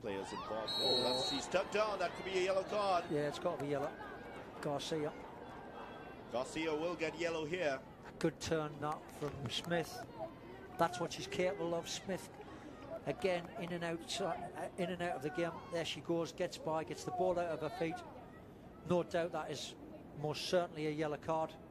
players involved. Oh, she's tucked down. That could be a yellow card. Yeah, it's got to be yellow. Garcia. Garcia will get yellow here. Good turn that from Smith. That's what she's capable of. Smith again in and out of the game. There she goes, gets by, gets the ball out of her feet. No doubt that is most certainly a yellow card.